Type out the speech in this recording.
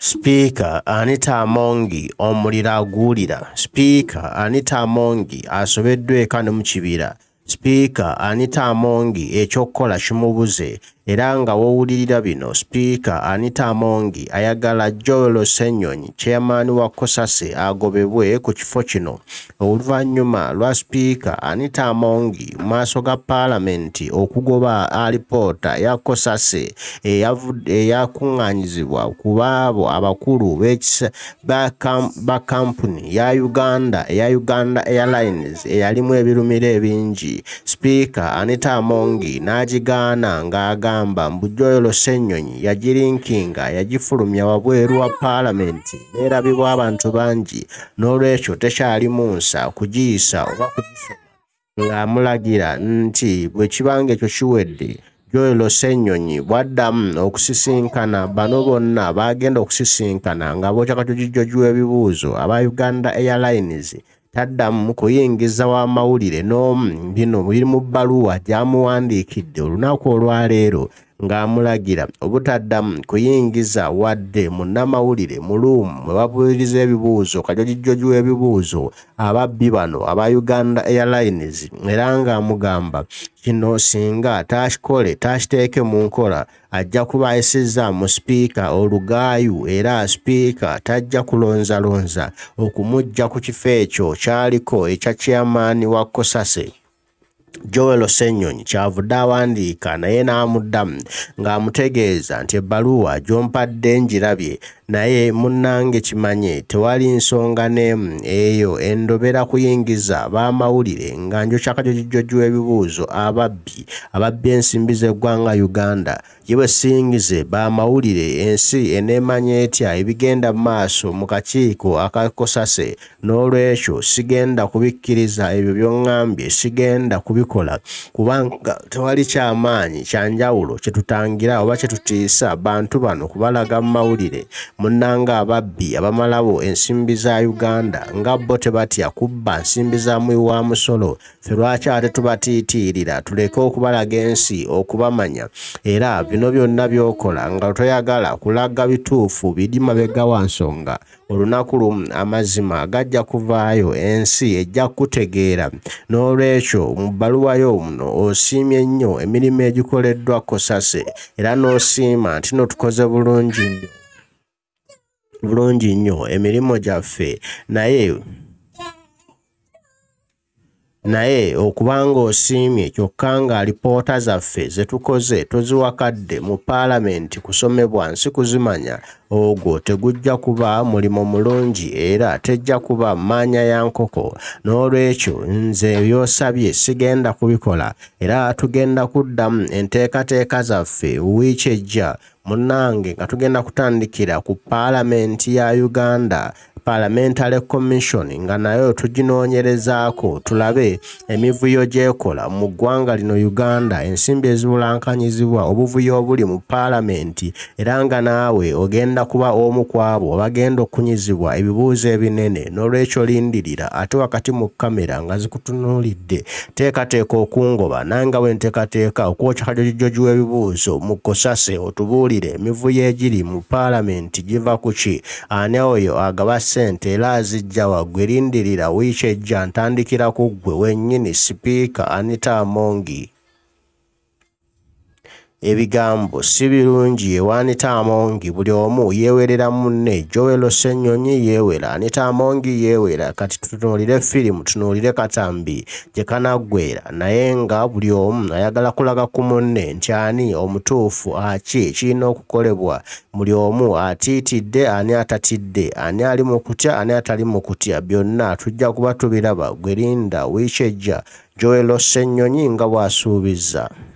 Sipiika Anita Amongi omuliro aguwulira. Sipiika Anita Amongi asobeddwa eka ne mu kibira. Sipiika Anita Amongi ekyokkola kimubuze era nga wowulirira bino. Sipiika Anita Amongi ayagala Joel Ssenyonyi chairman wa Kosase agobebwe ku kifo kino oluvannyuma lwa Sipiika Anita Amongi mu maaso ga Paalamenti okugoba alipoota ya Kosase eyakuŋŋaanyizibwa ku baabo abakulu ba kampuni ya Uganda Airlines eyalimu ebirumiro ebingi. Sipiika Anita Amongi n'agigaana ng'agamba mbu Joel Ssenyonyi yagirinkinga yagifulumya wabweru wa Paalamenti n'erabibwa abantu bangi n'olwekyo tekyalimu nsa kugiyisa oba kugisoma ng'amulagira nti bwe kibanga ekyo kiwedde Joel Ssenyonyi bw'addamu okusisinkana bano bonna bagenda okusisinkana nga bookya katujijjoji w'ebibuuzo aba Uganda Airlines taddamu kuyingiza w'amawulire n'omu bino biri mu bbaluwa gy'amuwandiikidde olunaku olwaleero ng'amulagira obutaddamu kuyingiza wadde munnamawulire mu luumu mwe babuuliriza ebibuuzo kajojijjoji w'ebibuuzo ababbi bano aba Uganda Airlines era ng'amugamba kino singa taakikole taakiteeke mu nkola ajja kuba ayisizza mu sipiika olugaayu era sipiika tajja kulonzalonza okumujja ku kifo ekyo kyaliko ekya chairman wa Kosase Joel Ssenyonyi kyavudde awandiika naye n'amuddamu ng'amutegeeza nti ebbaluwa gy'ompadde njirabye naye munnange kimanye tewali nsonga n'emu eyo endobera kuyingiza b'amawulire nga njokya kajojijjoji w'ebibuuzo ababbi ensimbi z'eggwanga Uganda ye bwe siyingize b'amawulire ensi eneemanya etya ebigenda mu maaso mu kakiiko aka Kosase n'olwekyo sigenda kubikkiriza ebyo by'oŋŋambye sigenda kubikola kubanga tewali ky'amaanyi kyanjawulo kye tutangira oba kye tutiisa bantu bano kubalaga mu mawulire munnanga ababbi abamalabo ensimbi za Uganda nga bo tebatya kubba nsimbi za muwi wa musolo ffe lwaki ate tubatiitiirira tuleke okubalaga ensi okubamanya era bino byonna by'okola nga toyagala kulaga bituufu biri mabega wa nsonga olunaku lumu amazima gajja kuvaayo ensi ejja kutegeera n'olwekyo mu bbaluwa yo muno osiimye nnyo emirimu egikoleddwa Kosase era n'osiima nti no tukoze bulungi nnyo emirimu gyaffe naye okubanga osiimye kyokka nga alipoota zaffe ze tukoze toziwakadde mu Paalamenti kusomebwa nsi kuzimanya ogwo tegujja kuba mulimo mulungi era tejja kuba maanya ya nkoko n'olwekyo nze by'osabye sigenda kubikola era tugenda kuddamu enteekateeka zaffe wiiki ejja munnange nga tugenda kutandikira ku Paalamenti ya Uganda Parliamentary Commission nga nayo tuginoonyerezaako tulabe emivuyo gy'ekola mu ggwanga lino Uganda ensimbi ezibulankanyizibwa obuvuyo obuli mu Paalamenti era nga naawe ogenda kuba omu ku abo abagenda okunyizibwa ebibuuzo ebinene n'olwekyo lindirira ate wakati mu kamera nga zikutunuulidde teekateeka okungoba nange bwe nteekateeka okwokya kajojijjoji w'ebibuuzo mu Kosase otubuulire emivuyo egiri mu Paalamenti giva ku ki ani oyo agaba ssente era azijja waggwe lindirira wiiki ejja ntandikira ku ggwe wennyini Sipiika Anita Amongi. Ebigambo si birungi ewa Anita Amongi buli omu yeewerera munne Joel Ssenyonyi yeewera Anita Amongi yeewera kati tutunuulire firimu tunuulire katambi gye kanaggweera naye nga buli omu ayagala kulaga ku munne nti ani omutuufu aki kirina okukolebwa buli omu atiitidde ani atatidde ani ali mu kutya ani atali mu kutya byonna tujja kuba tubiraba gwe linda wiiki ejja Joel Ssenyonyi nga bw'asuubizza.